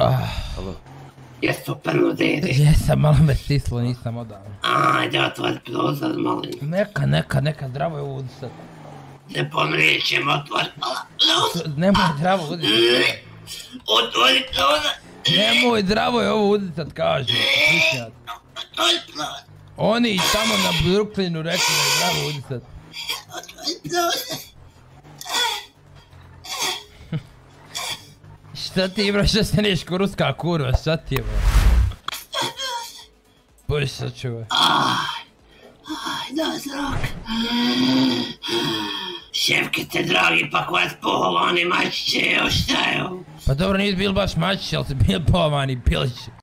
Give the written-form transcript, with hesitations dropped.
Alo? Jesu penudiri. Jesam, malo me stislo, nisam odavno. Ajde, otvori prozor, molim. Neka, zdravo je ovo udisat. Ne pomrijećem, otvori prozor. Nemoj zdravo udisat. Otvori prozor. Nemoj zdravo je ovo udisat, kažu. Otvori prozor. Oni tamo na Brooklynu rekli da je zdravo udisat. Otvori prozor. Šta ti bro, šta se neš ko ruska kurva, šta ti je bro? Bože sačuvaj. Da, zrak. Šefkete dragi, pa koja spolovani mačiće, šta je ovo? Pa dobro, nisi bil baš mačić, ali si bil polovani pilić.